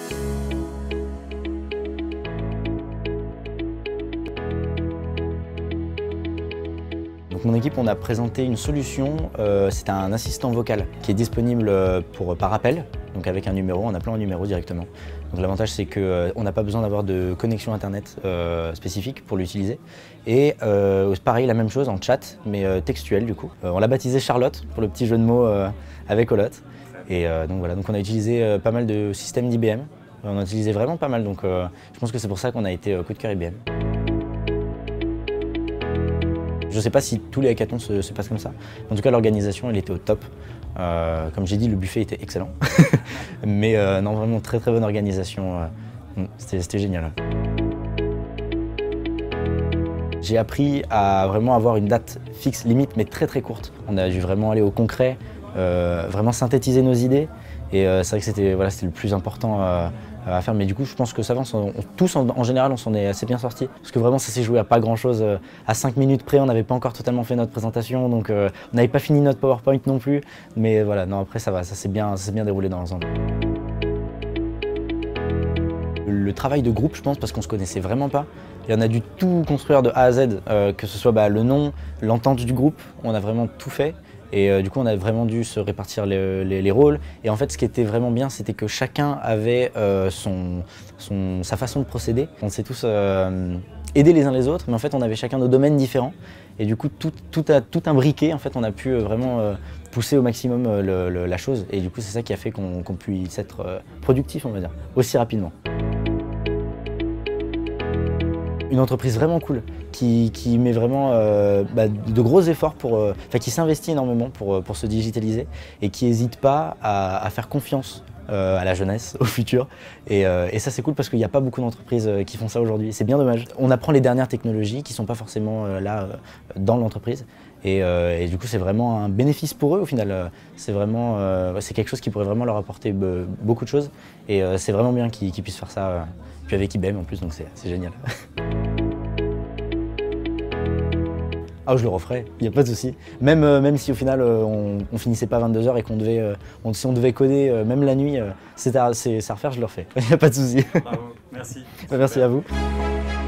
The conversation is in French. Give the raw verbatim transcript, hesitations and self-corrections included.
Donc mon équipe, on a présenté une solution, euh, c'est un assistant vocal qui est disponible pour, par appel, donc avec un numéro, en appelant un numéro directement. Donc l'avantage c'est qu'on euh, n'a pas besoin d'avoir de connexion internet euh, spécifique pour l'utiliser. Et euh, pareil, la même chose en chat, mais euh, textuel du coup. Euh, on l'a baptisé Charlotte pour le petit jeu de mots euh, avec Olotte. Et euh, donc voilà, donc on a utilisé euh, pas mal de systèmes d'I B M. On a utilisé vraiment pas mal, donc euh, je pense que c'est pour ça qu'on a été euh, coup de cœur I B M. Je ne sais pas si tous les hackathons se, se passent comme ça. En tout cas, l'organisation, elle était au top. Euh, comme j'ai dit, le buffet était excellent. Mais euh, non, vraiment très très bonne organisation. C'était génial. J'ai appris à vraiment avoir une date fixe, limite, mais très très courte. On a dû vraiment aller au concret, euh, vraiment synthétiser nos idées. Et euh, c'est vrai que c'était voilà, c'était le plus important euh, à faire, mais du coup je pense que ça va, on, on, tous en, en général on s'en est assez bien sortis. Parce que vraiment ça s'est joué à pas grand chose, euh, à cinq minutes près on n'avait pas encore totalement fait notre présentation, donc euh, on n'avait pas fini notre PowerPoint non plus, mais voilà, non après ça va, ça s'est bien, bien déroulé dans l'ensemble. Le travail de groupe je pense parce qu'on se connaissait vraiment pas, et on a dû tout construire de A à Z, euh, que ce soit bah, le nom, l'entente du groupe, on a vraiment tout fait. Et euh, du coup, on a vraiment dû se répartir les, les, les rôles. Et en fait, ce qui était vraiment bien, c'était que chacun avait euh, son, son, sa façon de procéder. On s'est tous euh, aidés les uns les autres, mais en fait, on avait chacun nos domaines différents. Et du coup, tout, tout, a, tout imbriqué, en fait, on a pu euh, vraiment euh, pousser au maximum euh, le, le, la chose. Et du coup, c'est ça qui a fait qu'on qu'on puisse être euh, productif, on va dire, aussi rapidement. Une entreprise vraiment cool, qui, qui met vraiment euh, bah, de gros efforts, pour, euh, enfin, qui s'investit énormément pour, pour se digitaliser et qui n'hésite pas à, à faire confiance euh, à la jeunesse, au futur. Et, euh, et ça c'est cool parce qu'il n'y a pas beaucoup d'entreprises qui font ça aujourd'hui, c'est bien dommage. On apprend les dernières technologies qui ne sont pas forcément euh, là euh, dans l'entreprise. Et, euh, et du coup c'est vraiment un bénéfice pour eux au final. C'est vraiment, euh, c'est quelque chose qui pourrait vraiment leur apporter beaucoup de choses. Et euh, c'est vraiment bien qu'ils qu'ils puissent faire ça. Euh, Puis avec I B M en plus, donc c'est génial. Ah, je le referai, il n'y a pas de souci. Même, euh, même si au final euh, on, on finissait pas à vingt-deux heures et qu'on devait, euh, on, si on devait coder euh, même la nuit, euh, c'est à, à refaire, je le refais. Il n'y a pas de souci. Bravo, merci. Merci à vous.